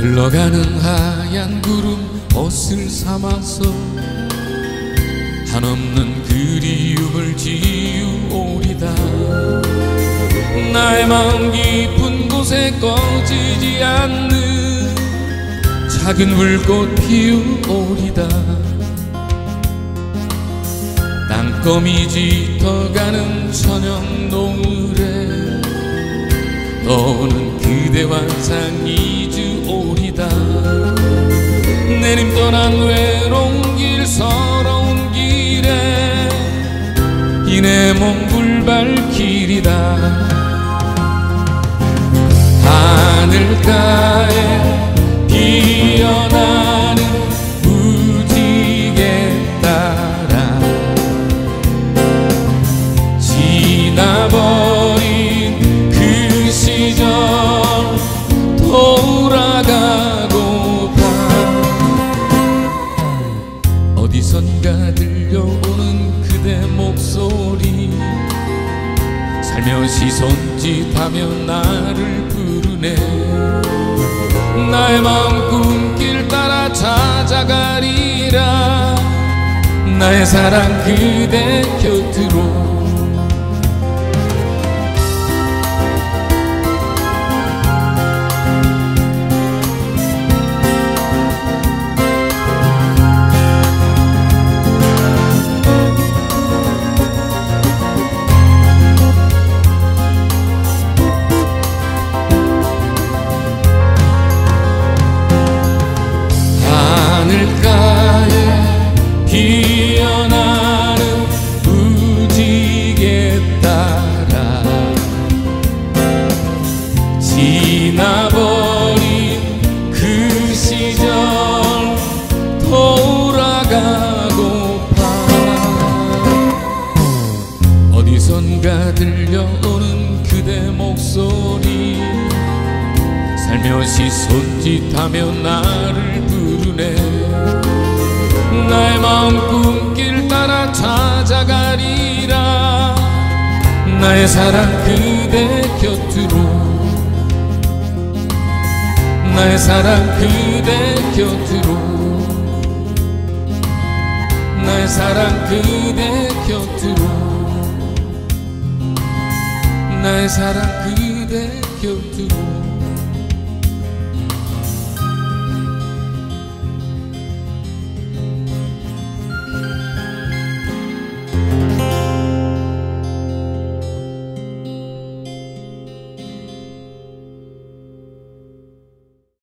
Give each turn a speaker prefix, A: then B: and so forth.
A: 흘러가는 하얀 구름 옷을 삼아서 한없는 그리움을 지우오리다. 나의 마음 깊은 곳에 꺼지지 않는 작은 불꽃 피우오리다. 땅거미 짙어가는 저녁 노을에 떠오는 그대와 항상 잊으오리다. 내님 떠난 외로운 길 서러운 길에 이 내 몸 불발길이다. 하늘가에 피어나는 무지개 따라 지나버린 그 시절 돌아가고파. 어디선가 들려오는 그대 목소리 살며시 손짓하며 나를 부르네. 나의 마음 꿈길 따라 찾아가리라. 나의 사랑 그대 곁으로. 하늘가에 피어나는 무지개 따라 지나버린 그 시절 돌아가고파. 어디선가 들려오는 그대 목소리 살며시 손짓하며 나를 부르네. 나의 마음 꿈길 따라 찾아가리라. 나의 사랑 그대 곁으로. 나의 사랑 그대 곁으로. 나의 사랑 그대 곁으로. 나의 사랑 그대 곁으로.